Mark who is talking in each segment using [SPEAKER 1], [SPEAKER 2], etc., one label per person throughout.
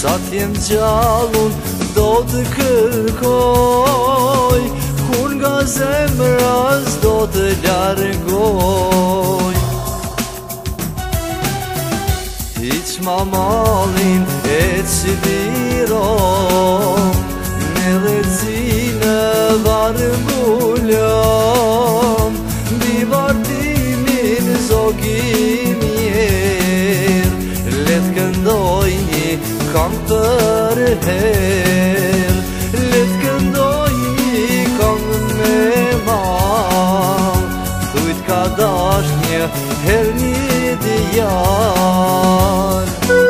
[SPEAKER 1] Sa t'jem gjallun do të kërkoj, kur nga zemra s'do të largoj. Hiq ma malin e qëdiro, me lecinë varë mbullam, mbi vartimin zogim jer, let këndoj një kam për her, let këndoj një kam me mal, thujt ka dash një her një djar.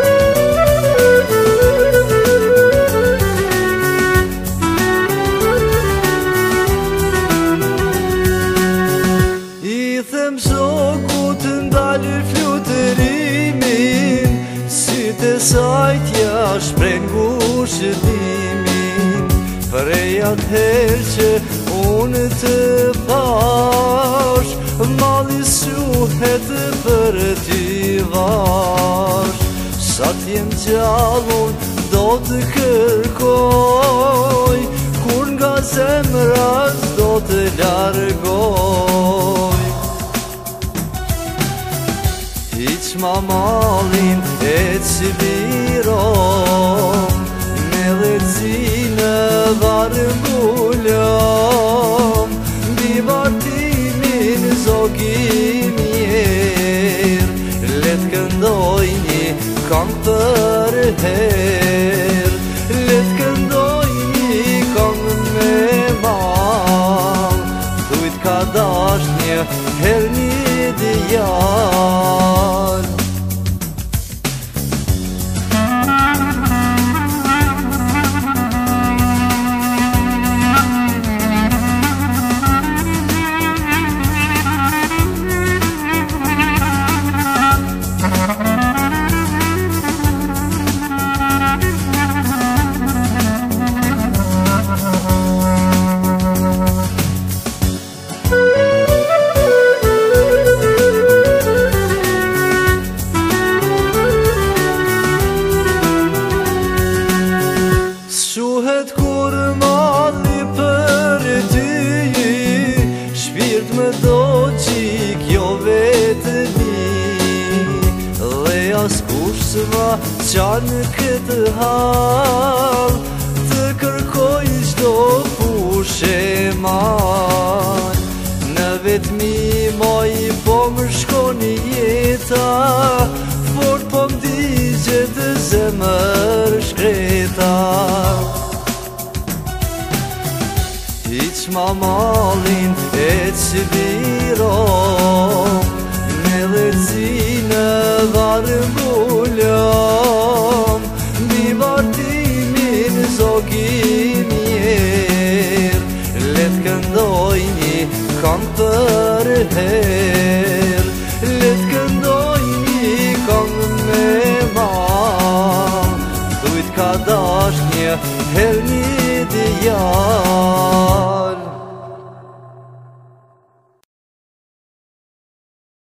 [SPEAKER 1] I them zoku të ndalë flutërimin, sytë e saj t'ja shprengu shëtimin, prej atëherë që unë të pash, mali shuhet për ty vash. Sa t'jem gjallun do të kërkoj, kur nga zemra s'do të largoj. Hiq ma malin e qëdiro, me lecinë varë mbullam, mbi vartimin zogim jer, let këndoj një kam për her, let këndoj një kam me mal, thujt ka dash një her një djar. Shuhet kur malli për ty, shpirt më do qik jo vetë një, dhe as kush s'ma qanë këtë hal, të kërkoj qdo pushe mal. Në vetëmi moj po më shkoni jeta, fort po m'digjet zemër shkreta. Hiq ma malin e qëdiro, me lecinë varë mbullam, mbi vartimin zogim jer, let këndoj një kam për her, let këndoj një kam me mal, thujt ka dash një her një djar.